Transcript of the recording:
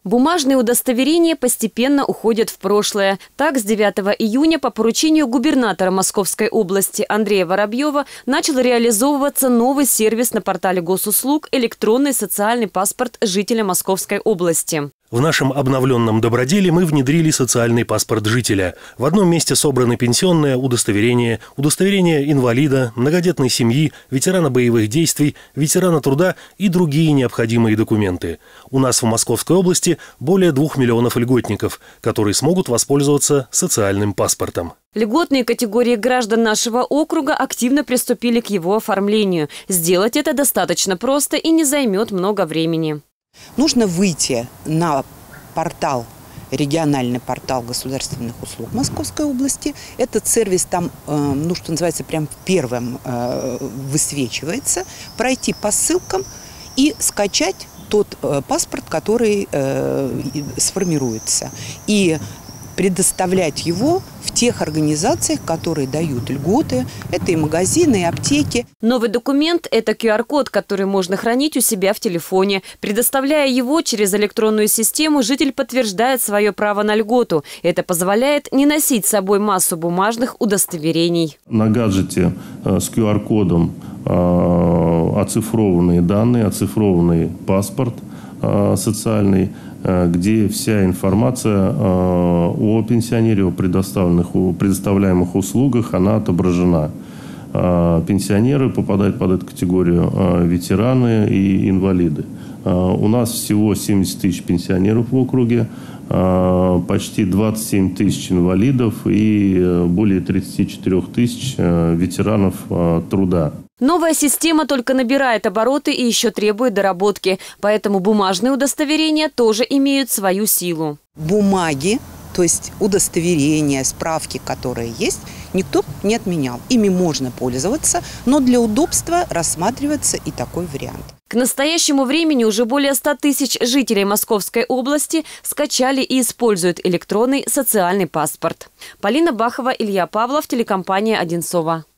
Бумажные удостоверения постепенно уходят в прошлое. Так, с 9 июня по поручению губернатора Московской области Андрея Воробьева начал реализовываться новый сервис на портале госуслуг «Электронный социальный паспорт жителя Московской области». В нашем обновленном доброделе мы внедрили социальный паспорт жителя. В одном месте собраны пенсионное удостоверение, удостоверение инвалида, многодетной семьи, ветерана боевых действий, ветерана труда и другие необходимые документы. У нас в Московской области более 2 миллионов льготников, которые смогут воспользоваться социальным паспортом. Льготные категории граждан нашего округа активно приступили к его оформлению. Сделать это достаточно просто и не займет много времени. Нужно выйти на портал, региональный портал государственных услуг Московской области. Этот сервис там, что называется, прям первым высвечивается. Пройти по ссылкам и скачать тот паспорт, который сформируется. И предоставлять его в тех организациях, которые дают льготы. Это и магазины, и аптеки. Новый документ – это QR-код, который можно хранить у себя в телефоне. Предоставляя его через электронную систему, житель подтверждает свое право на льготу. Это позволяет не носить с собой массу бумажных удостоверений. На гаджете с QR-кодом оцифрованные данные, оцифрованный паспорт социальный, где вся информация о пенсионере, о предоставляемых услугах, она отображена. Пенсионеры попадают под эту категорию ветераны и инвалиды. У нас всего 70 тысяч пенсионеров в округе, почти 27 тысяч инвалидов и более 34 тысяч ветеранов труда. Новая система только набирает обороты и еще требует доработки. Поэтому бумажные удостоверения тоже имеют свою силу. Бумаги, то есть удостоверения, справки, которые есть, никто не отменял. Ими можно пользоваться, но для удобства рассматривается и такой вариант. К настоящему времени уже более 100 тысяч жителей Московской области скачали и используют электронный социальный паспорт. Полина Бахова, Илья Павлов, телекомпания «Одинцово».